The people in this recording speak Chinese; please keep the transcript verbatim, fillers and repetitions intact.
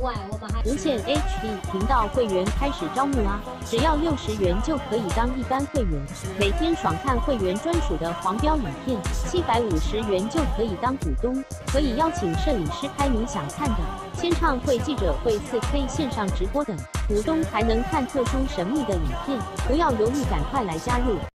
外，我们还无线 H D 频道会员开始招募啦！只要六十元就可以当一般会员，每天爽看会员专属的黄标影片；七百五十元就可以当股东，可以邀请摄影师拍你想看的，签唱会、记者会、四 K 线上直播等，股东还能看特殊神秘的影片。不要犹豫，赶快来加入！